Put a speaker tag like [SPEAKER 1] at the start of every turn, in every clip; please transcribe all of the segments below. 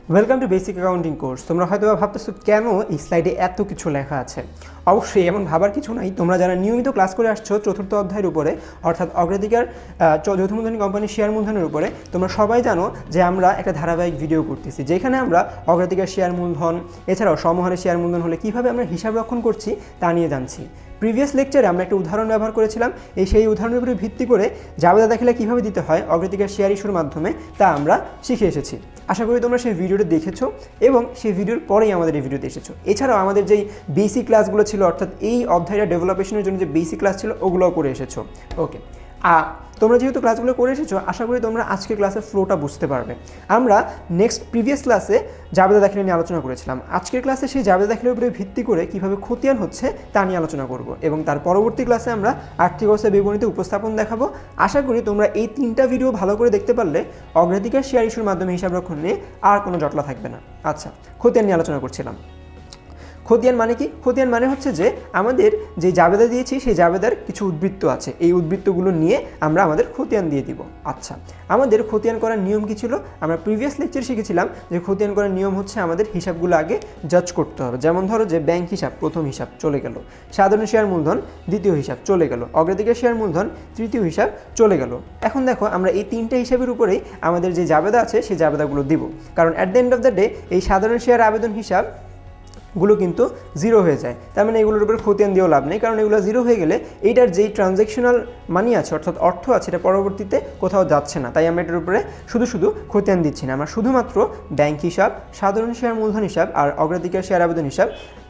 [SPEAKER 1] Welcome to basic accounting course. তোমরা হয়তো ভাবতেছো কেন এই স্লাইডে এত কিছু লেখা আছে। অবশ্যই এমন ভাবার কিছু নাই। তোমরা যারা নিয়মিত ক্লাস করে আসছো চতুর্থ অধ্যায়ের উপরে অর্থাৎ অগ্রাধিকার যৌথ মূলধনী কোম্পানির শেয়ার মূলধনের উপরে, তোমরা সবাই জানো যে আমরা একটা ধারাবাহিক ভিডিও করতেছি যেখানে আমরা অগ্রাধিকার শেয়ার মূলধন এছাড়াও সমহারে শেয়ার মূলধন হলে কীভাবে আমরা হিসাব রক্ষণ করছি তা নিয়ে জানছি। প্রিভিয়াস লেকচারে আমরা একটা উদাহরণ ব্যবহার করেছিলাম। সেই উদাহরণের উপরে ভিত্তি করে জাবেদা দাখিলা কীভাবে দিতে হয় অগ্রাধিকার শেয়ার ইস্যুর মাধ্যমে তা আমরা শিখে এসেছি। আশা করি তোমরা সেই ভিডিওটা দেখেছো এবং সেই ভিডিওর পরেই আমাদের এই ভিডিওতে এসেছো। এছাড়াও আমাদের যেই বেসিক ক্লাসগুলো ছিল অর্থাৎ এই অধ্যায়টা ডেভেলপেশনের জন্য যে বেসিক ক্লাস ছিল ওগুলোও করে এসেছো। ওকে, তোমরা যেহেতু ক্লাসগুলো করে এসেছো আশা করি তোমরা আজকের ক্লাসের ফ্লোটা বুঝতে পারবে। আমরা প্রিভিয়াস ক্লাসে জাবেদা দাখিলা নিয়ে আলোচনা করেছিলাম। আজকের ক্লাসে সেই জাবেদা দাখিলার উপরে ভিত্তি করে কীভাবে খতিয়ান হচ্ছে তা নিয়ে আলোচনা করব এবং তার পরবর্তী ক্লাসে আমরা আর্থিক অবস্থা বিবরণীতে উপস্থাপন দেখাবো। আশা করি তোমরা এই তিনটা ভিডিও ভালো করে দেখতে পারলে অগ্রাধিকার শেয়ার ইস্যুর মাধ্যমে হিসাব রক্ষণ নিয়ে আর কোনো জটলা থাকবে না। আচ্ছা, খতিয়ান নিয়ে আলোচনা করছিলাম। খতিয়ান মানে কি? খতিয়ান মানে হচ্ছে যে আমাদের যে জাবেদা দিয়েছি সেই জাবেদার কিছু উদ্বৃত্ত আছে, এই উদ্বৃত্তগুলো নিয়ে আমরা আমাদের খতিয়ান দিয়ে দিব। আচ্ছা, আমাদের খতিয়ান করার নিয়ম কি ছিল? আমরা প্রিভিয়াস লেকচারে শিখেছিলাম যে খতিয়ান করার নিয়ম হচ্ছে আমাদের হিসাবগুলো আগে জাজ করতে হবে। যেমন ধরো যে ব্যাংক হিসাব প্রথম হিসাব চলে গেল, সাধারণ শেয়ার মূলধন দ্বিতীয় হিসাব চলে গেল, অগ্রাধিকার শেয়ার মূলধন তৃতীয় হিসাব চলে গেল। এখন দেখো আমরা এই তিনটা হিসাবের উপরেই আমাদের যে জাবেদা আছে সেই জাবেদাগুলো দিব, কারণ at the end of the day এই সাধারণ শেয়ার আবেদন হিসাব গুলো কিন্তু জিরো হয়ে যায়। তার মানে এগুলোর উপরে খতিয়ান দিয়েও লাভ নেই, কারণ এগুলো জিরো হয়ে গেলে এইটার যেই ট্রানজ্যাকশনাল মানি আছে অর্থাৎ অর্থ আছে এটা পরবর্তীতে কোথাও যাচ্ছে না। তাই আমরা এটার উপরে শুধু খতিয়ান দিচ্ছি না, আমরা শুধুমাত্র ব্যাংক হিসাব, সাধারণ শেয়ার মূলধন হিসাব আর অগ্রাধিকার শেয়ার আবেদন হিসাব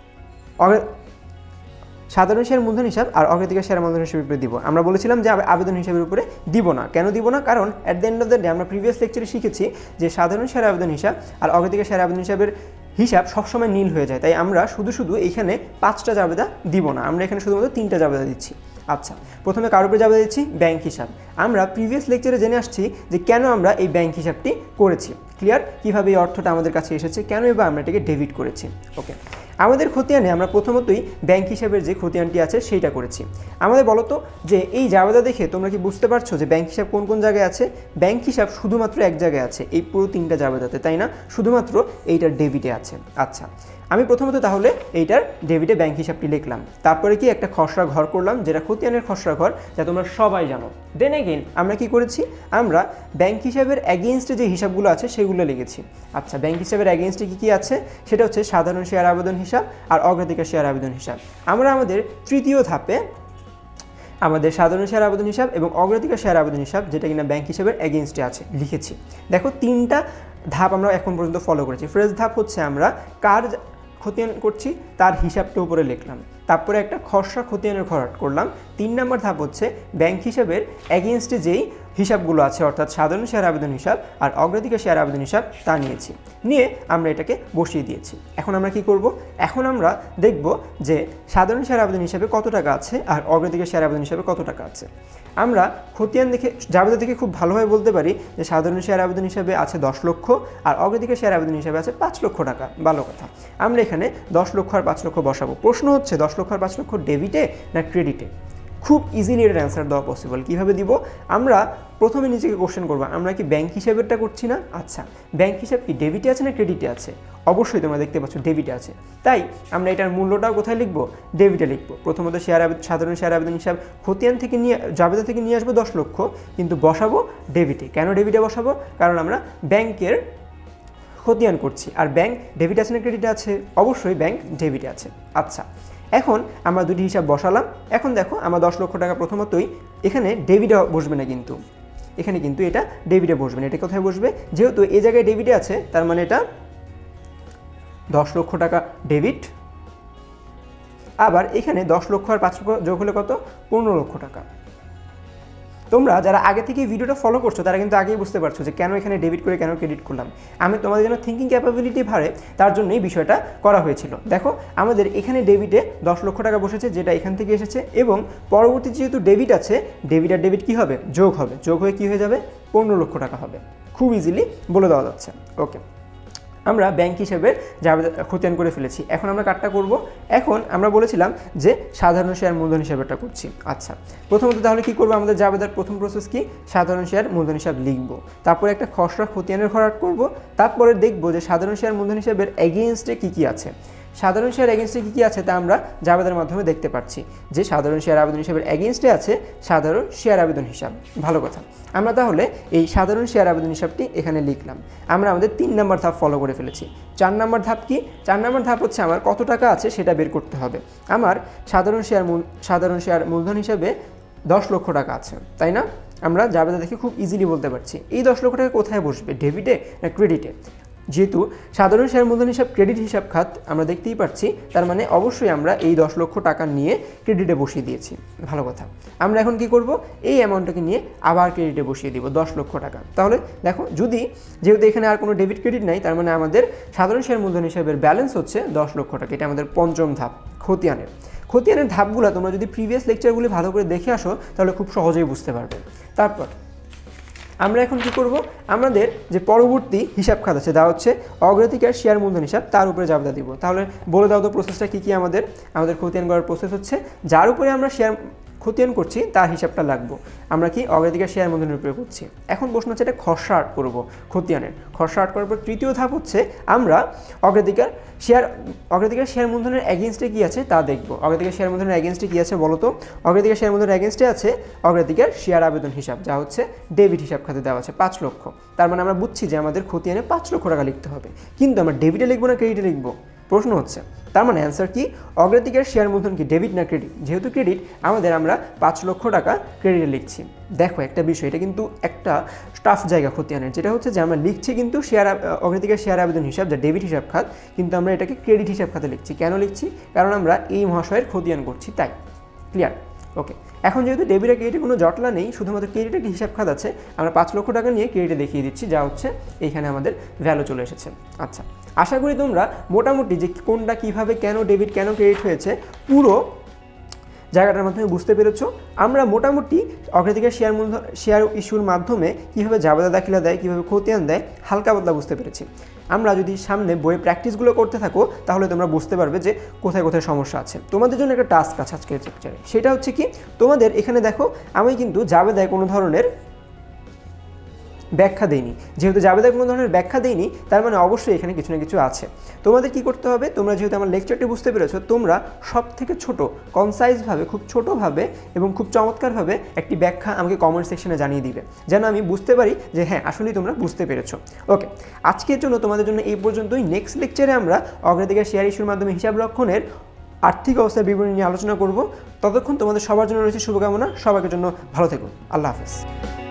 [SPEAKER 1] সাধারণ শেয়ার মূলধন হিসাব আর অগ্রাধিকার শেয়ার মূলধন হিসাবের উপরে দিব। আমরা বলেছিলাম যে আবেদন হিসাবের উপরে দিব না। কেন দিব না? কারণ at the end of the day আমরা প্রিভিয়াস লেকচারে শিখেছি যে সাধারণ শেয়ার আবেদন হিসাব আর অগ্রাধিকার শেয়ার আবেদন হিসাবের হিসাব সবসময় নীল হয়ে যায়। তাই আমরা শুধু এইখানে 5টা জাবেদা দিব না, আমরা এখানে শুধুমাত্র 3টা জাবেদা দিচ্ছি। আচ্ছা, প্রথমে কার উপরে জাবেদা দিচ্ছি? ব্যাংক হিসাব। আমরা প্রিভিয়াস লেকচারে জেনে আসছি যে কেন আমরা এই ব্যাংক হিসাবটি করেছি। ক্লিয়ার? কীভাবে এই অর্থটা আমাদের কাছে এসেছে, কেন এবার আমরা এটাকে ডেবিট করেছি। ওকে, আমাদের খতিয়ানে আমরা প্রথমতই ব্যাংক হিসাবের যে খতিয়ানটি আছে সেইটা করেছি। আমাদের বলো তো যে এই জাবেদা দেখে তোমরা কি বুঝতে পারছো যে ব্যাংক হিসাব কোন কোন জায়গায় আছে? ব্যাংক হিসাব শুধুমাত্র এক জায়গায় আছে, এই পুরো 3টা জাবেদাতে, তাই না? শুধুমাত্র এইটার ডেবিটে আছে। আচ্ছা, আমি প্রথমত তাহলে এইটার ডেবিটে ব্যাংক হিসাবটি লিখলাম, তারপরে কি একটা খসড়া ঘর করলাম যেটা খতিয়ানের খসড়া ঘর, যা তোমরা সবাই জানো। দেন এগেইন আমরা কি করেছি? আমরা ব্যাংক হিসাবের অ্যাগেইনস্টে যে হিসাবগুলো আছে সেগুলো লিখেছি। আচ্ছা, ব্যাংক হিসাবের অ্যাগেইনস্টে কী আছে? সেটা হচ্ছে সাধারণ শেয়ার আবেদন হিসাব আর অগ্রাধিকার শেয়ার আবেদন হিসাব। আমরা আমাদের তৃতীয় ধাপে আমাদের সাধারণ শেয়ার আবেদন হিসাব এবং অগ্রাধিকার শেয়ার আবেদন হিসাব, যেটা কিনা ব্যাংক হিসাবের অ্যাগেইনস্টে আছে, লিখেছি। দেখো 3টা ধাপ আমরা এখন পর্যন্ত ফলো করেছি। ফার্স্ট ধাপ হচ্ছে আমরা কার খতিয়ান করছি তার হিসাবটা উপরে লিখলাম, তারপরে একটা খসড়া খতিয়ানের ঘর করলাম। 3 নম্বর ধাপ হচ্ছে ব্যাংক হিসাবের অ্যাগেইনস্টে যেই হিসাবগুলো আছে অর্থাৎ সাধারণ শেয়ার আবেদন হিসাব আর অগ্রাধিকার শেয়ার আবেদন হিসাব তা নিয়ে আমরা এটাকে বসিয়ে দিয়েছি। এখন আমরা কি করব? এখন আমরা দেখব যে সাধারণ শেয়ার আবেদন হিসাবে কত টাকা আছে আর অগ্রাধিকার শেয়ার আবেদন হিসাবে কত টাকা আছে। আমরা খতিয়ান দেখে জাবেদা থেকে খুব ভালোভাবে বলতে পারি যে সাধারণ শেয়ার আবেদন হিসাবে আছে 10 লক্ষ আর অগ্রাধিকার শেয়ার আবেদন হিসাবে আছে 5 লক্ষ টাকা। ভালো কথা, আমরা এখানে 10 লক্ষ আর 5 লক্ষ বসাবো। প্রশ্ন হচ্ছে 10 লক্ষ আর 5 লক্ষ ডেবিটে না ক্রেডিটে? খুব ইজিলি এর অ্যান্সার দেওয়া পসিবল। কীভাবে দিব? আমরা প্রথমে নিজেকে কোশ্চেন করবো, আমরা কি ব্যাংক হিসাবেরটা করছি না? আচ্ছা, ব্যাংক হিসাব কি ডেবিটে আছে না ক্রেডিটে আছে? অবশ্যই তোমরা দেখতে পাচ্ছ ডেবিটে আছে, তাই আমরা এটার মূল্যটাও কোথায় লিখবো? ডেবিটে লিখবো। প্রথমত সাধারণ শেয়ার আবেদন হিসাব খতিয়ান থেকে জাবেদা থেকে নিয়ে আসবো 10 লক্ষ, কিন্তু বসাবো ডেবিটে। কেন ডেবিটে বসাবো? কারণ আমরা ব্যাংকের খতিয়ান করছি। আর ব্যাংক ডেবিট আছে না ক্রেডিটে আছে? অবশ্যই ব্যাংক ডেবিটে আছে। আচ্ছা, এখন আমরা দুটি হিসাব বসালাম। এখন দেখো আমরা 10 লক্ষ টাকা প্রথমতই এখানে ডেবিটে বসবে না, কিন্তু এখানে কিন্তু এটা ডেবিটে বসবে না। এটা কোথায় বসবে? যেহেতু এই জায়গায় ডেবিটে আছে তার মানে এটা 10 লক্ষ টাকা ডেবিট। আবার এখানে 10 লক্ষ আর 5 লক্ষ যোগ হলে কত? 15 লক্ষ টাকা। তোমরা যারা আগে থেকে ভিডিওটা ফলো করছো তারা কিন্তু আগেই বুঝতে পারছো যে কেন এখানে ডেবিট করে কেন ক্রেডিট করলাম। আমি তোমাদের জন্য থিঙ্কিং ক্যাপাবিলিটি বাড়ে তার জন্যই বিষয়টা করা হয়েছিল। দেখো আমাদের এখানে ডেবিটে 10 লক্ষ টাকা বসেছে, যেটা এখান থেকে এসেছে, এবং পরবর্তী যেহেতু ডেবিট আছে, ডেবিট আর ডেবিট কী হবে? যোগ হবে। যোগ হয়ে কী হয়ে যাবে? 15 লক্ষ টাকা হবে। খুব ইজিলি বলে দেওয়া যাচ্ছে। ওকে, আমরা ব্যাংক হিসেবে জাবেদা খতিয়ান করে ফেলেছি। এখন আমরা কাটটা করব। এখন আমরা বলেছিলাম যে সাধারণ শেয়ার মূলধন হিসাবটা করছি। আচ্ছা, প্রথমত তাহলে কি করব, আমাদের জাবেদার প্রথম প্রসেস কি, সাধারণ শেয়ার মূলধন হিসাব লিখব, তারপরে একটা খসড়া খতিয়ানের ঘর আট করব, তারপরে দেখব যে সাধারণ শেয়ার মূলধন হিসাবের এগেইনস্টে কি আছে। সাধারণ শেয়ার এগেইনস্টে কি আছে তা আমরা জাবেদার মাধ্যমে দেখতে পাচ্ছি যে সাধারণ শেয়ার আবেদন হিসাবের এগেইনস্টে আছে সাধারণ শেয়ার আবেদন হিসাব। ভালো কথা, আমরা তাহলে এই সাধারণ শেয়ার আবেদন হিসাবটি এখানে লিখলাম। আমরা আমাদের 3 নম্বর ধাপ ফলো করে ফেলেছি। 4 নম্বর ধাপ কি, 4 নম্বর ধাপ হচ্ছে আমার কত টাকা আছে সেটা বের করতে হবে। আমার সাধারণ শেয়ার মূলধন হিসাবে 10 লক্ষ টাকা আছে, তাই না? আমরা জাবেদা দেখে খুব ইজিলি বলতে পারছি এই 10 লক্ষ টাকা কোথায় বসবে, ডেবিটে না ক্রেডিটে। যেহেতু সাধারণ শেয়ার মূলধন হিসাব ক্রেডিট হিসাব খাত আমরা দেখতেই পাচ্ছি, তার মানে অবশ্যই আমরা এই 10 লক্ষ টাকা নিয়ে ক্রেডিটে বসিয়ে দিয়েছি। ভালো কথা, আমরা এখন কি করব, এই অ্যামাউন্টটাকে নিয়ে আবার ক্রেডিটে বসিয়ে দিব 10 লক্ষ টাকা। তাহলে দেখো, যেহেতু এখানে আর কোনো ডেবিট ক্রেডিট নাই, তার মানে আমাদের সাধারণ শেয়ার মূলধন হিসাবের ব্যালেন্স হচ্ছে 10 লক্ষ টাকা। এটা আমাদের পঞ্চম ধাপ খতিয়ানের ধাপগুলো তোমরা যদি প্রিভিয়াস লেকচারগুলি ভালো করে দেখে আসো তাহলে খুব সহজেই বুঝতে পারবে। তারপর আমরা এখন কি করব, আমাদের যে পরবর্তী হিসাব খাত আছে তা হচ্ছে অগ্রাধিকার শেয়ার মূলধন হিসাব, তার উপরে জাবেদা দিব। তাহলে বলে দাও তো প্রসেসটা কি আমাদের খতিয়ান করার প্রসেস হচ্ছে যার উপরে আমরা শেয়ার খতিয়ান করছি তার হিসাবটা লাগবো। আমরা কি অগ্রাধিকার শেয়ার মূলধনের উপরে করছি। এখন প্রশ্ন হচ্ছে এটা খসড়া আট করবো খতিয়ানের। খসড়া আট করার পর তৃতীয় ধাপ হচ্ছে আমরা অগ্রাধিকার শেয়ার মূলধনের এগেইনস্টে কি আছে তা দেখব। অগ্রাধিকার শেয়ার মূলধনের এগেইনস্টে কি আছে বলো তো? অগ্রাধিকার শেয়ার মূলধনের এগেইনস্টে আছে অগ্রাধিকার শেয়ার আবেদন হিসাব, যা হচ্ছে ডেবিট হিসাব খাতে দেওয়া আছে 5 লক্ষ। তার মানে আমরা বুঝছি যে আমাদের খতিয়ানে 5 লক্ষ টাকা লিখতে হবে, কিন্তু আমরা ডেবিটে লিখবো না ক্রেডিটে লিখবো প্রশ্ন হচ্ছে। তার মানে অ্যান্সার কি, অগ্রাধিকার শেয়ার মূলধন কি ডেবিট না ক্রেডিট? যেহেতু ক্রেডিট, আমরা 5 লক্ষ টাকা ক্রেডিটে লিখছি। দেখো একটা বিষয়, এটা কিন্তু একটা টাফ জায়গা খতিয়ানের, যেটা হচ্ছে যে আমরা লিখছি কিন্তু অগ্রাধিকার শেয়ার আবেদন হিসাব যা ডেবিট হিসাব খাত, কিন্তু আমরা এটাকে ক্রেডিট হিসাব খাতে লিখছি। কেন লিখছি? কারণ আমরা এই মহাশয়ের খতিয়ান করছি, তাই। ক্লিয়ার? ওকে, এখন যেহেতু ডেবিট আর ক্রেডিটে কোনো জটলা নেই, শুধুমাত্র ক্রেডিটের একটি হিসাব খাত আছে, আমরা 5 লক্ষ টাকা নিয়ে ক্রেডিটে দেখিয়ে দিচ্ছি, যা হচ্ছে এইখানে আমাদের ভ্যালু চলে এসেছে। আচ্ছা, আশা করি তোমরা মোটামুটি যে কোনটা কীভাবে কেন ডেবিট কেন ক্রেডিট হয়েছে পুরো জায়গাটার মাধ্যমে বুঝতে পেরেছো। আমরা মোটামুটি অগ্রাধিকার শেয়ার ইস্যুর মাধ্যমে কীভাবে জাবেদা দাখিলা দেয়, কীভাবে খতিয়ান দেয় হালকা পাতলা বুঝতে পেরেছি। আমরা যদি সামনে বইয়ে প্র্যাকটিসগুলো করতে থাকো তাহলে তোমরা বুঝতে পারবে যে কোথায় কোথায় সমস্যা আছে। তোমাদের জন্য একটা টাস্ক আছে আজকের লেকচারে, সেটা হচ্ছে কি, তোমাদের এখানে দেখো আমি কিন্তু জাবেদায় কোনো ধরনের ব্যাখ্যা দেইনি। যেহেতু জাবেদায় কোনো ধরনের ব্যাখ্যা দেইনি, তার মানে অবশ্যই এখানে কিছু না কিছু আছে। তোমাদের কি করতে হবে, তোমরা যেহেতু আমার লেকচারটি বুঝতে পেরেছো, তোমরা সব থেকে ছোট কনসাইজভাবে, খুব ছোটোভাবে এবং খুব চমৎকারভাবে একটি ব্যাখ্যা আমাকে কমেন্ট সেকশনে জানিয়ে দিবে, যেন আমি বুঝতে পারি যে হ্যাঁ আসলেই তোমরা বুঝতে পেরেছো। ওকে, আজকের জন্য তোমাদের জন্য এই পর্যন্তই। নেক্সট লেকচারে আমরা অগ্রাধিকার শেয়ার ইস্যুর মাধ্যমে হিসাব রক্ষণের আর্থিক অবস্থার বিবরণী নিয়ে আলোচনা করব। ততক্ষণ তোমাদের সবার জন্য রয়েছে শুভকামনা। সবার জন্য ভালো থেকো। আল্লাহ হাফেজ।